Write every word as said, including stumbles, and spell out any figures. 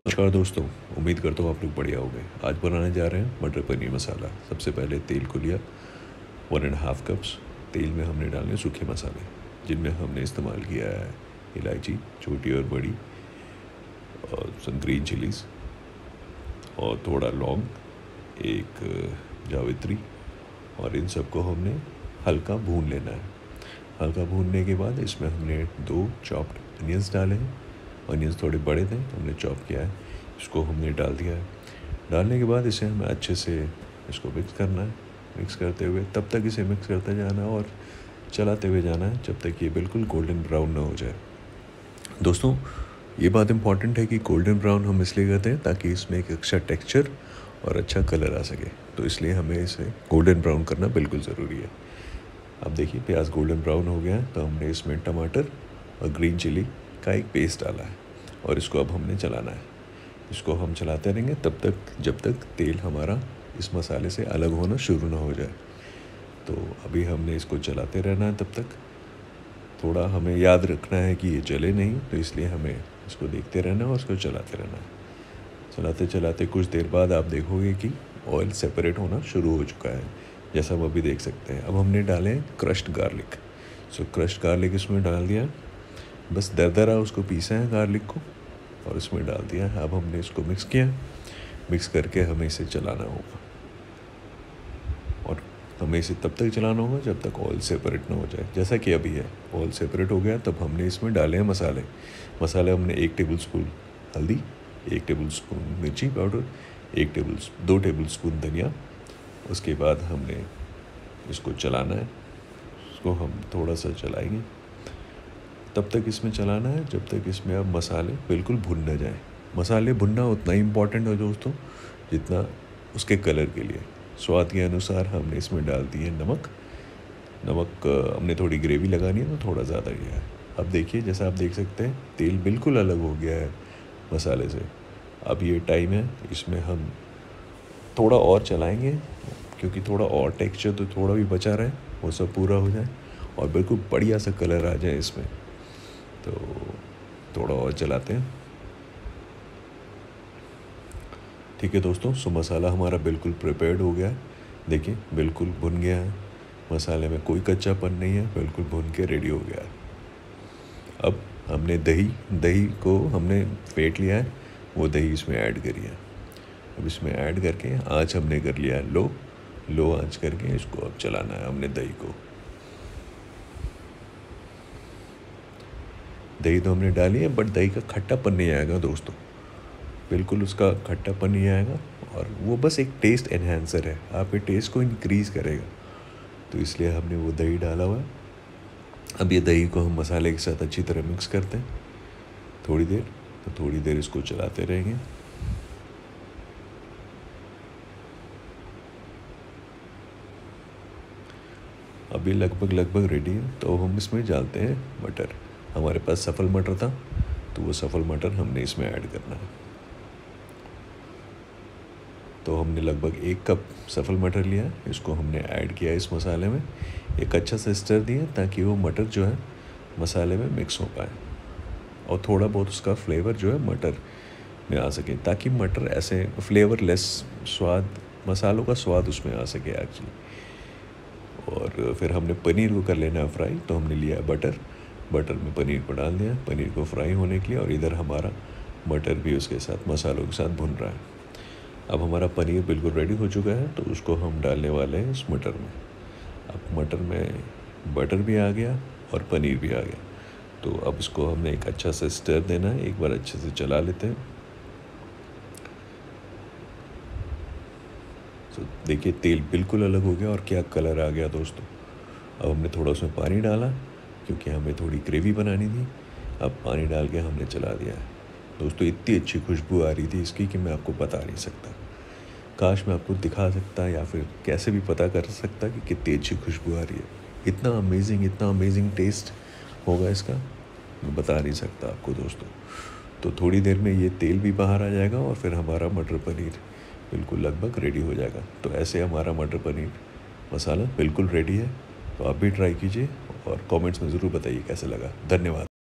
नमस्कार दोस्तों, उम्मीद करता हूँ आप लोग बढ़िया होंगे। आज बनाने जा रहे हैं मटर पनीर मसाला। सबसे पहले तेल को लिया, वन एंड हाफ कप्स। तेल में हमने डाले सूखे मसाले, जिनमें हमने इस्तेमाल किया है इलायची छोटी और बड़ी, और सम ग्रीन चिलीज़, और थोड़ा लौंग, एक जावित्री, और इन सबको हमने हल्का भून लेना है। हल्का भूनने के बाद इसमें हमने दो चॉप्ड अनियंस डाले हैं। अनियंस थोड़े बड़े थे, हमने चॉप किया है, इसको हमने डाल दिया है। डालने के बाद इसे हमें अच्छे से इसको मिक्स करना है। मिक्स करते हुए तब तक इसे मिक्स करते जाना है और चलाते हुए जाना है जब तक ये बिल्कुल गोल्डन ब्राउन ना हो जाए। दोस्तों, ये बात इम्पॉर्टेंट है कि गोल्डन ब्राउन हम इसलिए करते हैं ताकि इसमें एक अच्छा टेक्सचर और अच्छा कलर आ सके, तो इसलिए हमें इसे गोल्डन ब्राउन करना बिल्कुल ज़रूरी है। अब देखिए प्याज गोल्डन ब्राउन हो गया है, तो हमने इसमें टमाटर और ग्रीन चिली का एक पेस्ट डाला है और इसको अब हमने चलाना है। इसको हम चलाते रहेंगे तब तक जब तक तेल हमारा इस मसाले से अलग होना शुरू ना हो जाए। तो अभी हमने इसको चलाते रहना है तब तक। थोड़ा हमें याद रखना है कि ये जले नहीं, तो इसलिए हमें इसको देखते रहना है और इसको चलाते रहना है। चलाते चलाते कुछ देर बाद आप देखोगे कि ऑयल सेपरेट होना शुरू हो चुका है, जैसा हम अभी देख सकते हैं। अब हमने डाले crushed garlic. So crushed garlic इसमें डाल दिया, बस दरदरा उसको पीसा है गार्लिक को और इसमें डाल दिया है। अब हमने इसको मिक्स किया, मिक्स करके हमें इसे चलाना होगा, और हमें इसे तब तक चलाना होगा जब तक ऑयल सेपरेट ना हो जाए। जैसा कि अभी है, ऑयल सेपरेट हो गया, तब हमने इसमें डाले हैं मसाले। मसाले हमने एक टेबल स्पून हल्दी, एक टेबल स्पून मिर्ची पाउडर, एक टेबल दो टेबल स्पून धनिया। उसके बाद हमने इसको चलाना है। इसको हम थोड़ा सा चलाएंगे, तब तक इसमें चलाना है जब तक इसमें अब मसाले बिल्कुल भुन न जाए। मसाले भुनना उतना ही इम्पॉर्टेंट है दोस्तों जितना उसके कलर के लिए। स्वाद के अनुसार हमने इसमें डाल दिए नमक। नमक हमने थोड़ी ग्रेवी लगानी है तो थोड़ा ज़्यादा किया है। अब देखिए, जैसा आप देख सकते हैं तेल बिल्कुल अलग हो गया है मसाले से। अब ये टाइम है, इसमें हम थोड़ा और चलाएंगे, क्योंकि थोड़ा और टेक्सचर तो थोड़ा भी बचा रहे वो सब पूरा हो जाए और बिल्कुल बढ़िया सा कलर आ जाए इसमें। तो थोड़ा और चलाते हैं। ठीक है दोस्तों, सो मसाला हमारा बिल्कुल प्रिपेयर्ड हो गया है। देखिए बिल्कुल भुन गया है, मसाले में कोई कच्चापन नहीं है, बिल्कुल भुन के रेडी हो गया है। अब हमने दही दही को हमने फेंट लिया है, वो दही इसमें ऐड करी है। अब इसमें ऐड करके आँच हमने कर लिया है लो लो आँच करके इसको अब चलाना है हमने दही को। दही तो हमने डाली है, बट दही का खट्टापन नहीं आएगा दोस्तों, बिल्कुल उसका खट्टापन नहीं आएगा, और वो बस एक टेस्ट एनहेंसर है, आपके टेस्ट को इंक्रीज़ करेगा, तो इसलिए हमने वो दही डाला हुआ है। अब ये दही को हम मसाले के साथ अच्छी तरह मिक्स करते हैं थोड़ी देर। तो थोड़ी देर इसको चलाते रहेंगे। अभी लगभग लगभग रेडी है, तो हम इसमें डालते हैं मटर। हमारे पास सफल मटर था, तो वो सफल मटर हमने इसमें ऐड करना है। तो हमने लगभग एक कप सफल मटर लिया, इसको हमने ऐड किया इस मसाले में। एक अच्छा सा स्टर दिया ताकि वो मटर जो है मसाले में मिक्स हो पाए, और थोड़ा बहुत उसका फ्लेवर जो है मटर में आ सके, ताकि मटर ऐसे फ्लेवरलेस स्वाद, मसालों का स्वाद उसमें आ सके एक्चुअली। और फिर हमने पनीर को कर लेना है फ्राई। तो हमने लिया बटर, बटर में पनीर को डाल दिया, पनीर को फ्राई होने के लिए, और इधर हमारा मटर भी उसके साथ मसालों के साथ भुन रहा है। अब हमारा पनीर बिल्कुल रेडी हो चुका है, तो उसको हम डालने वाले हैं इस मटर में। अब मटर में बटर भी आ गया और पनीर भी आ गया, तो अब इसको हमने एक अच्छा सा स्टर देना है, एक बार अच्छे से चला लेते हैं। तो देखिए तेल बिल्कुल अलग हो गया और क्या कलर आ गया दोस्तों। अब हमने थोड़ा उसमें पानी डाला, क्योंकि हमें थोड़ी ग्रेवी बनानी थी। अब पानी डाल के हमने चला दिया है दोस्तों। इतनी अच्छी खुशबू आ रही थी इसकी कि मैं आपको बता नहीं सकता। काश मैं आपको दिखा सकता, या फिर कैसे भी पता कर सकता कि कितनी अच्छी खुशबू आ रही है। इतना अमेजिंग इतना अमेजिंग टेस्ट होगा इसका, मैं बता नहीं सकता आपको दोस्तों। तो थोड़ी देर में ये तेल भी बाहर आ जाएगा और फिर हमारा मटर पनीर बिल्कुल लगभग रेडी हो जाएगा। तो ऐसे हमारा मटर पनीर मसाला बिल्कुल रेडी है। तो आप भी ट्राई कीजिए और कमेंट्स में ज़रूर बताइए कैसे लगा। धन्यवाद।